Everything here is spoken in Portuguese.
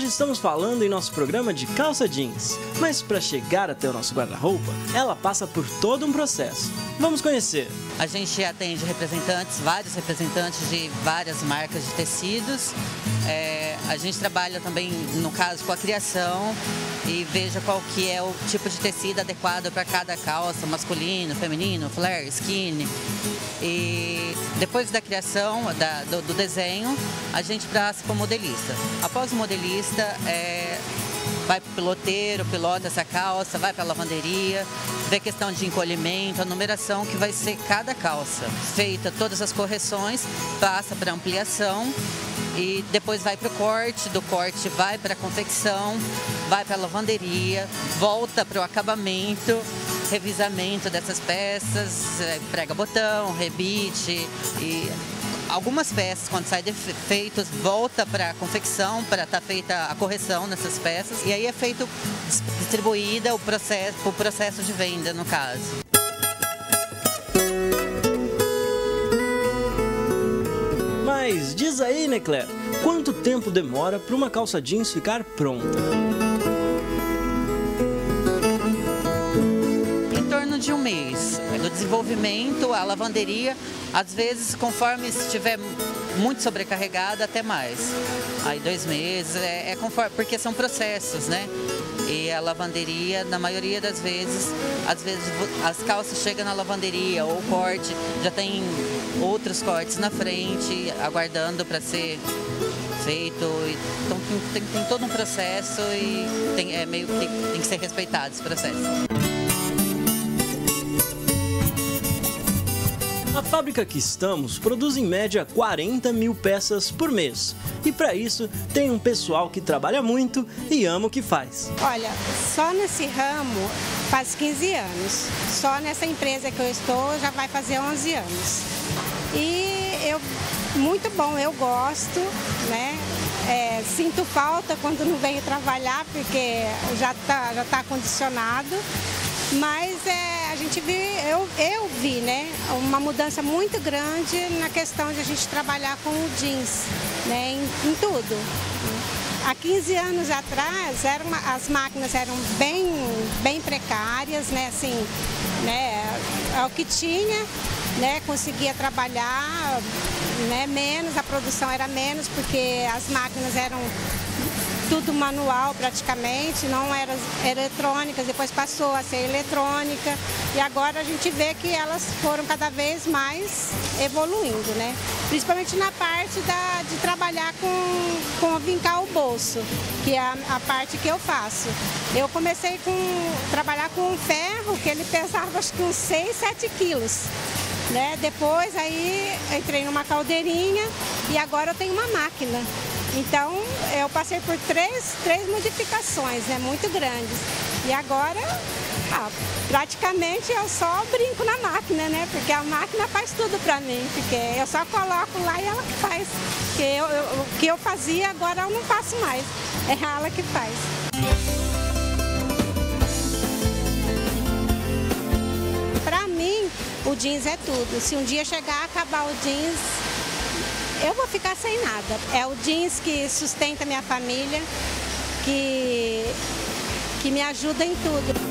estamos falando em nosso programa de calça jeans, mas para chegar até o nosso guarda-roupa, ela passa por todo um processo. Vamos conhecer. A gente atende vários representantes de várias marcas de tecidos. A gente trabalha também, no caso, com a criação e veja qual que é o tipo de tecido adequado para cada calça, masculino, feminino, flare, skinny. E depois da criação, do desenho, a gente passa para o modelista. Após o modelista, vai para o piloteiro, pilota essa calça, vai para a lavanderia, vê questão de encolhimento, a numeração que vai ser cada calça. Feita todas as correções, passa para ampliação e depois vai para o corte, do corte vai para a confecção, vai para a lavanderia, volta para o acabamento, revisamento dessas peças, prega botão, rebite e algumas peças, quando saem defeitos, volta para a confecção para estar feita a correção nessas peças e aí é feito, distribuída o processo de venda, no caso. Mas diz aí, né, Claire, quanto tempo demora para uma calça jeans ficar pronta? Em torno de um mês. Do desenvolvimento, a lavanderia, às vezes, conforme estiver muito sobrecarregada, até mais. Aí 2 meses, conforme, porque são processos, né? E a lavanderia, na maioria das vezes, às vezes as calças chegam na lavanderia ou o corte, já tem outros cortes na frente, aguardando para ser feito. Então tem todo um processo e meio que tem que ser respeitado esse processo. A fábrica que estamos produz em média 40 mil peças por mês. E para isso tem um pessoal que trabalha muito e ama o que faz. Olha, só nesse ramo faz 15 anos. Só nessa empresa que eu estou já vai fazer 11 anos. E muito bom, eu gosto, né? Sinto falta quando não venho trabalhar porque já tá condicionado. Mas a gente eu vi, né, uma mudança muito grande na questão de a gente trabalhar com o jeans, né, em tudo. Há 15 anos atrás, as máquinas eram bem precárias, né, assim, né, é o que tinha, né, conseguia trabalhar, né, menos, a produção era menos, porque as máquinas eram tudo manual praticamente, não eram eletrônicas, depois passou a ser eletrônica e agora a gente vê que elas foram cada vez mais evoluindo, né? Principalmente na parte de trabalhar com vincar o bolso, que é a parte que eu faço. Eu comecei a trabalhar com um ferro que ele pesava acho que uns 6, 7 quilos. Né? Depois aí entrei numa caldeirinha e agora eu tenho uma máquina. Então eu passei por três modificações, né, muito grandes. E agora praticamente eu só brinco na máquina, né? Porque a máquina faz tudo pra mim, porque eu só coloco lá e ela que faz. Porque o que eu fazia agora eu não faço mais, é ela que faz. Pra mim, o jeans é tudo. Se um dia chegar a acabar o jeans, eu vou ficar sem nada. É o jeans que sustenta minha família, que me ajuda em tudo.